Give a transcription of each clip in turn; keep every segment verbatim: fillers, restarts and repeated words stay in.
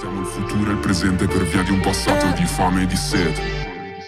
Siamo il futuro e il presente per via di un passato di fame e di sete.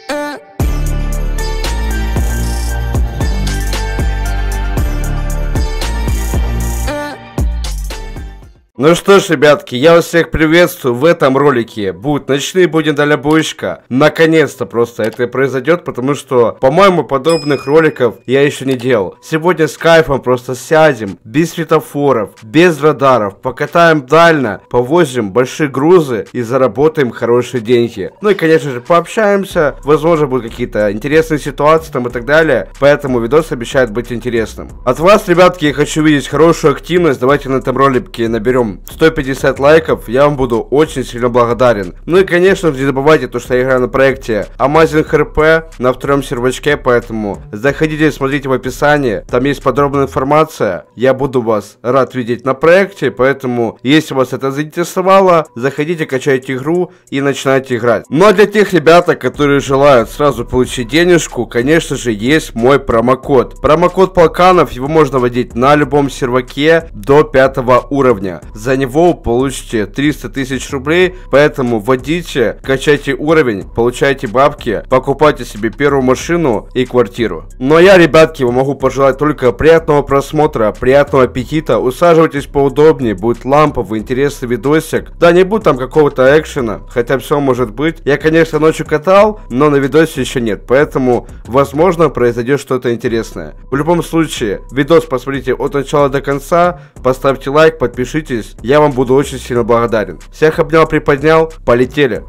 Ну что ж, ребятки, я вас всех приветствую. В этом ролике будут ночные будни дальнобойщика. Наконец-то просто это произойдет, потому что, по-моему, подобных роликов я еще не делал. Сегодня с кайфом просто сядем, без светофоров, без радаров, покатаем дально, повозим большие грузы и заработаем хорошие деньги. Ну и, конечно же, пообщаемся, возможно, будут какие-то интересные ситуации там и так далее. Поэтому видос обещает быть интересным. От вас, ребятки, я хочу видеть хорошую активность. Давайте на этом ролике наберем сто пятьдесят лайков, я вам буду очень сильно благодарен. Ну и, конечно же, не забывайте то, что я играю на проекте Amazing эр пи на втором сервачке, поэтому заходите, смотрите в описании, там есть подробная информация. Я буду вас рад видеть на проекте, поэтому, если вас это заинтересовало, заходите, качайте игру и начинайте играть. Ну а для тех ребят, которые желают сразу получить денежку, конечно же, есть мой промокод. Промокод Полканов, его можно вводить на любом серваке до пятого уровня. За него получите триста тысяч рублей, поэтому вводите, качайте уровень, получайте бабки, покупайте себе первую машину и квартиру. Ну а я, ребятки, вам могу пожелать только приятного просмотра, приятного аппетита, усаживайтесь поудобнее, будет ламповый, интересный видосик. Да, не будет там какого-то экшена, хотя все может быть. Я, конечно, ночью катал, но на видосе еще нет, поэтому, возможно, произойдет что-то интересное. В любом случае, видос посмотрите от начала до конца, поставьте лайк, подпишитесь. Я вам буду очень сильно благодарен. Всех обнял, приподнял, полетели.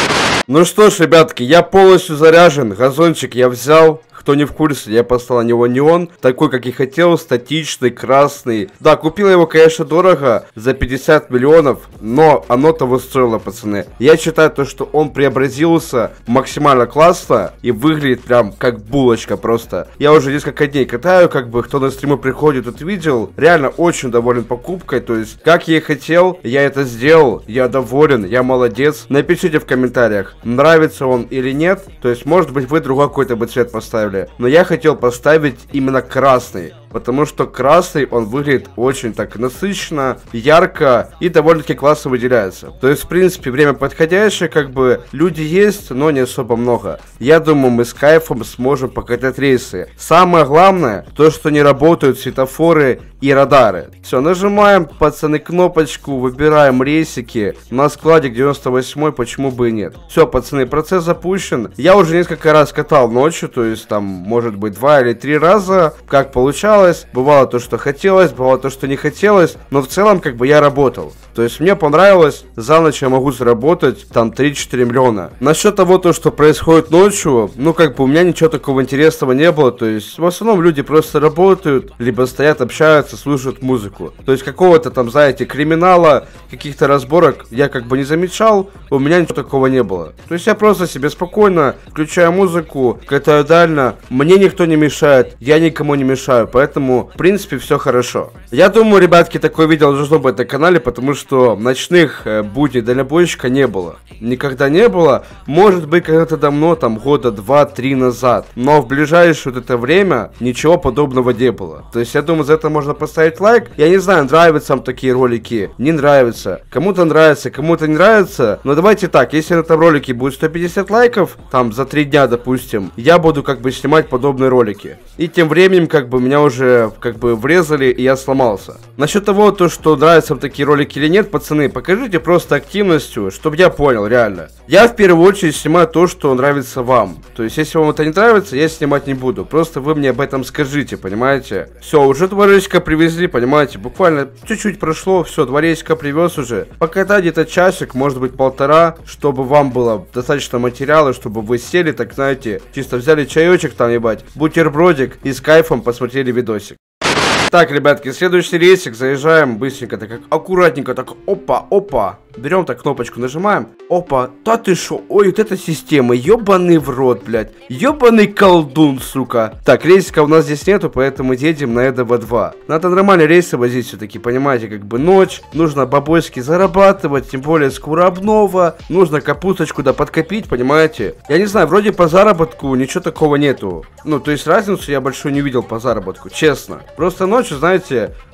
Ну что ж, ребятки, я полностью заряжен. Газончик я взял. Кто не в курсе, я поставил на него неон, такой, как и хотел, статичный, красный. Да, купил его, конечно, дорого, за пятьдесят миллионов, но оно того стоило, пацаны. Я считаю то, что он преобразился максимально классно и выглядит прям как булочка просто. Я уже несколько дней катаю, как бы, кто на стримы приходит, тут видел. Реально очень доволен покупкой, то есть, как я и хотел, я это сделал, я доволен, я молодец. Напишите в комментариях, нравится он или нет, то есть, может быть, вы другой какой-то бы цвет поставили. Но я хотел поставить именно красный, потому что красный, он выглядит очень так насыщенно, ярко и довольно-таки классно выделяется. То есть, в принципе, время подходящее, как бы, люди есть, но не особо много. Я думаю, мы с кайфом сможем покатать рейсы. Самое главное, то, что не работают светофоры и радары. Все, нажимаем, пацаны, кнопочку, выбираем рейсики. На складе девяносто восьмой, почему бы и нет. Все, пацаны, процесс запущен. Я уже несколько раз катал ночью, то есть, там, может быть, два или три раза, как получалось. Бывало то, что хотелось, бывало то, что не хотелось, но в целом, как бы, я работал. То есть, мне понравилось, за ночь я могу заработать, там, три-четыре миллиона. Насчет того, то, что происходит ночью, ну, как бы, у меня ничего такого интересного не было, то есть, в основном люди просто работают, либо стоят, общаются, слушают музыку. То есть, какого-то там, знаете, криминала, каких-то разборок я, как бы, не замечал, у меня ничего такого не было. То есть, я просто себе спокойно включаю музыку, катаю дально, мне никто не мешает, я никому не мешаю, поэтому, в принципе, все хорошо. Я думаю, ребятки, такое видео должно быть на канале, потому что ночных э, будней дальнобойщика не было. Никогда не было, может быть, когда-то давно, там, года два-три назад, но в ближайшее вот это время ничего подобного не было. То есть, я думаю, за это можно поставить лайк. Я не знаю, нравятся вам такие ролики, не нравятся, кому-то нравится, кому-то не нравится, но давайте так, если на этом ролике будет сто пятьдесят лайков, там, за три дня, допустим, я буду, как бы, снимать подобные ролики. И тем временем, как бы, меня уже, как бы, врезали, и я сломался. Насчет того, то, что нравятся вам такие ролики или нет, пацаны, покажите просто активностью, чтобы я понял, реально. Я в первую очередь снимаю то, что нравится вам. То есть, если вам это не нравится, я снимать не буду. Просто вы мне об этом скажите, понимаете? Все, уже дворечка привезли, понимаете? Буквально чуть-чуть прошло, все, дворечка привез уже. Покатать где-то часик, может быть, полтора, чтобы вам было достаточно материала, чтобы вы сели, так, знаете, чисто взяли чаечек там, ебать, бутербродик и с кайфом посмотрели видосик. Так, ребятки, следующий рейсик, заезжаем быстренько, так как аккуратненько, так, опа, опа. Берем так, кнопочку нажимаем. Опа, да ты шо? Ой, вот эта система, ебаный в рот, блядь. Ебаный колдун, сука. Так, рейсика у нас здесь нету, поэтому едем на ЭДВ два. Надо нормально рейсы возить все-таки, понимаете, как бы ночь. Нужно бабоськи зарабатывать, тем более скоро обнова. Нужно капусточку, да, подкопить, понимаете. Я не знаю, вроде по заработку ничего такого нету. Ну, то есть разницу я большую не видел по заработку, честно. Просто ночью, знаете,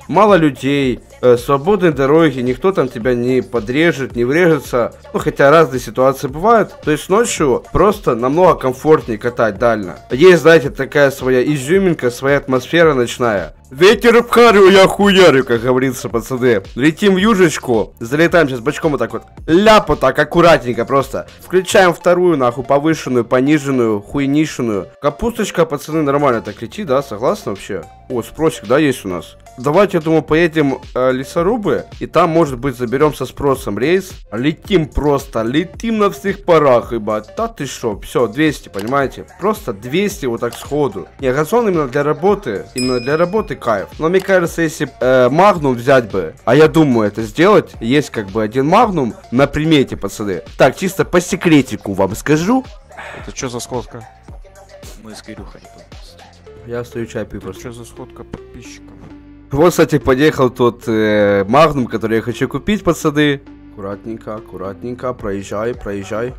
мало людей, э, свободные дороги, никто там тебя не подрежет, не врежется. Ну, хотя разные ситуации бывают. То есть ночью просто намного комфортнее катать дально. Есть, знаете, такая своя изюминка, своя атмосфера ночная. Ветер в харю, я хуярю, как говорится, пацаны. Летим в южечку, залетаем сейчас бочком вот так вот. Ляпу так, аккуратненько просто. Включаем вторую, нахуй, повышенную, пониженную, хуйнишенную. Капусточка, пацаны, нормально так летит, да, согласны вообще? О, спросик, да, есть у нас. Давайте, я думаю, поедем э, лесорубы, и там, может быть, заберем со спросом рейс. Летим просто, летим на всех парах, ебать. Да ты шо, все, двести, понимаете? Просто двести вот так сходу. Не, газон именно для работы, именно для работы кайф. Но мне кажется, если э, магнум взять бы, а я думаю это сделать, есть как бы один магнум на примете, пацаны. Так, чисто по секретику вам скажу. Это что за сходка? Мы с Кирюхой. Я стою чай пью просто. Что за сходка подписчиков? Вот, кстати, подъехал тот э, магнум, который я хочу купить, пацаны. Аккуратненько, аккуратненько, проезжай, проезжай.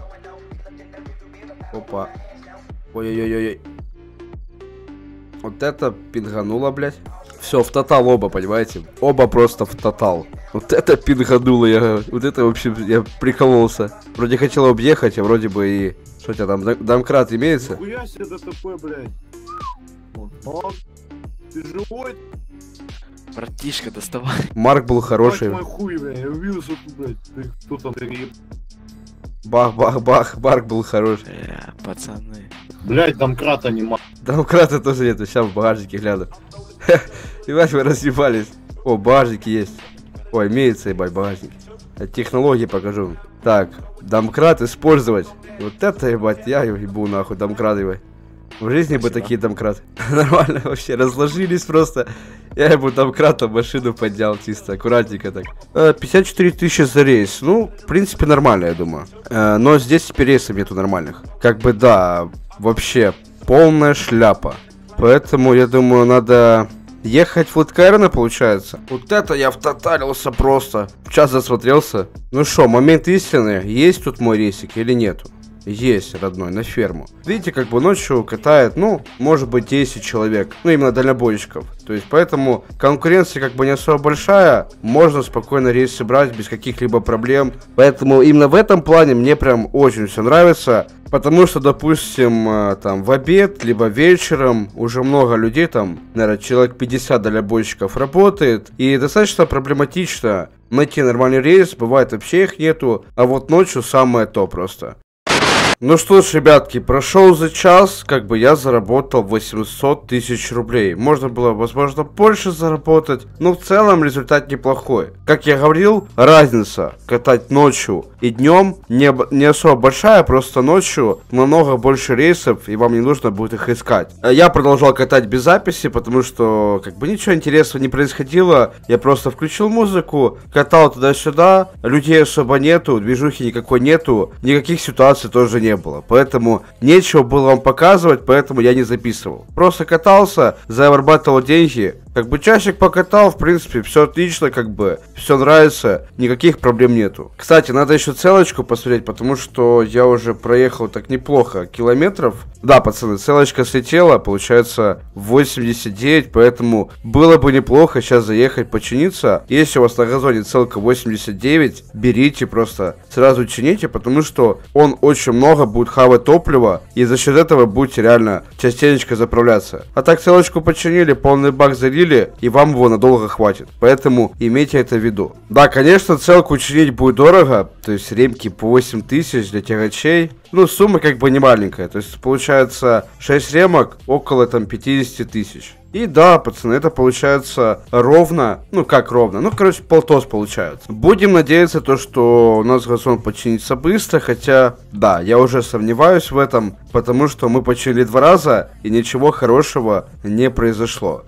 Опа. Ой-ой-ой-ой. Вот это пингануло, блядь. Все, в тотал оба, понимаете? Оба просто в тотал. Вот это пингануло, я... Вот это, в общем, я прикололся. Вроде хотел объехать, а вроде бы и... Что у тебя там, домкрат имеется? Нихуя себе ДТП, блядь. Вот. Ты живой? Братишка, доставай. Марк был хороший. Мой хуй, блядь, я увидел, что ты, блядь, ты кто там перееб... Бах-бах-бах, Марк был хороший. Бля, пацаны. Блядь, домкрата нема. Домкрата тоже нету, сейчас в багажнике гляну. Ебать, вы разъебались. О, багажники есть. Ой, имеется, ебать, багажник. Технологии покажу. Так, домкрат использовать. Вот это, ебать, я ебу нахуй, домкрат, ебать. В жизни бы такие домкраты. Нормально вообще, разложились просто. Я ему домкратом машину поднял чисто, аккуратненько так. Э, пятьдесят четыре тысячи за рейс. Ну, в принципе, нормально, я думаю. Э, но здесь теперь рейсов нету нормальных. Как бы, да, вообще, полная шляпа. Поэтому, я думаю, надо ехать в Флэткайрена, получается. Вот это я втоталился просто. В час засмотрелся. Ну что, момент истины. Есть тут мой рейсик или нету? Есть, родной, на ферму. Видите, как бы ночью катает, ну, может быть, десять человек. Ну, именно дальнобойщиков. То есть, поэтому конкуренция как бы не особо большая. Можно спокойно рейсы брать без каких-либо проблем. Поэтому именно в этом плане мне прям очень все нравится. Потому что, допустим, там в обед, либо вечером уже много людей, там, наверное, человек пятьдесят дальнобойщиков работает. И достаточно проблематично найти нормальный рейс. Бывает, вообще их нету. А вот ночью самое то просто. Ну что ж, ребятки, прошел за час, как бы я заработал восемьсот тысяч рублей. Можно было, возможно, больше заработать, но в целом результат неплохой. Как я говорил, разница катать ночью и днем не, не особо большая, просто ночью намного больше рейсов, и вам не нужно будет их искать. Я продолжал катать без записи, потому что как бы ничего интересного не происходило. Я просто включил музыку, катал туда-сюда, людей особо нету, движухи никакой нету, никаких ситуаций тоже нет. Не было, поэтому нечего было вам показывать, поэтому я не записывал. Просто катался, зарабатывал деньги, как бы часик покатал, в принципе, все отлично, как бы, все нравится, никаких проблем нету. Кстати, надо еще целочку посмотреть, потому что я уже проехал так неплохо километров. Да, пацаны, целочка слетела, получается восемьдесят девять, поэтому было бы неплохо сейчас заехать починиться. Если у вас на газоне целка восемьдесят девять, берите просто, сразу чините, потому что он очень много будет хавать топлива, и за счет этого будете реально частенечко заправляться. А так целочку починили, полный бак залили, и вам его надолго хватит. Поэтому имейте это в виду. Да, конечно, целку чинить будет дорого, то есть ремки по восемь тысяч для тягачей. Ну, сумма как бы не маленькая, то есть получается шесть ремок около там пятьдесят тысяч. И да, пацаны, это получается ровно, ну как ровно, ну короче полтос получается. Будем надеяться то, что у нас газон починится быстро, хотя да, я уже сомневаюсь в этом, потому что мы починили два раза и ничего хорошего не произошло.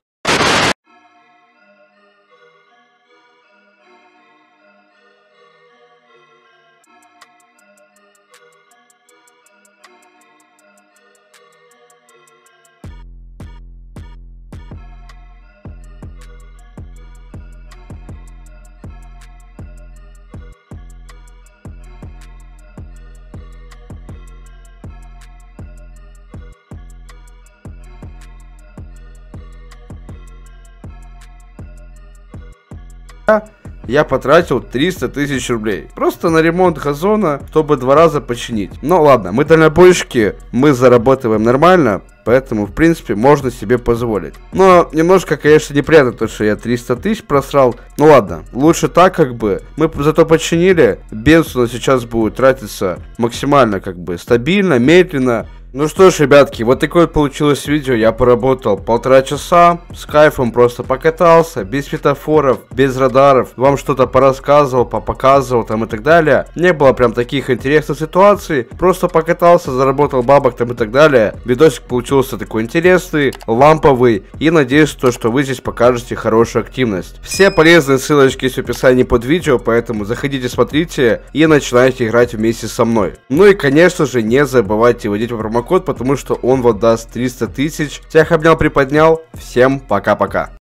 я потратил триста тысяч рублей. Просто на ремонт газона, чтобы два раза починить. Ну ладно, мы дальнобойщики, мы зарабатываем нормально, поэтому, в принципе, можно себе позволить. Но немножко, конечно, неприятно то, что я триста тысяч просрал. Ну ладно, лучше так, как бы. Мы зато починили. Бенз у нас сейчас будет тратиться максимально, как бы, стабильно, медленно. Ну что ж, ребятки, вот такое вот получилось видео. Я поработал полтора часа, с кайфом просто покатался, без светофоров, без радаров, вам что-то порассказывал, попоказывал там и так далее. Не было прям таких интересных ситуаций, просто покатался, заработал бабок там и так далее. Видосик получился такой интересный, ламповый, и надеюсь, то, что вы здесь покажете хорошую активность. Все полезные ссылочки есть в описании под видео, поэтому заходите, смотрите и начинайте играть вместе со мной. Ну и, конечно же, не забывайте вводить промокод, потому что он вот даст триста тысяч. Всех обнял, приподнял. Всем пока-пока.